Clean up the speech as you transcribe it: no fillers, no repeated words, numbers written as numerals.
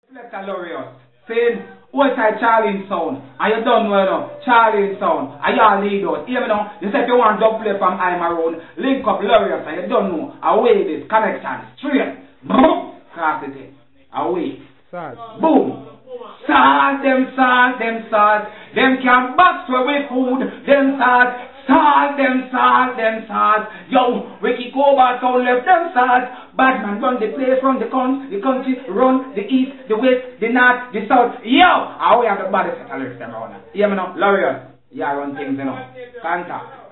Selecta Loorius. Saying, Holdtight Shaolin sound. And you done well now. Shaolin sound. And you all lead us. Hear me now. You said you want dub play from Maroon. Link up Loorius and you don't know. Away this connection. Straight. Boom. Cross it in. Away. Boom. Salt them, salt them, salt. Them can box with food. Them salt. Salt them, salt them, salt. Yo, we keep over so left them salt. Bad man run the place, run the country, run the east, the west, the north, the south. Yo, how we have the body set to lift them around. Hear me now, Loorius. You run things, you know. Contact.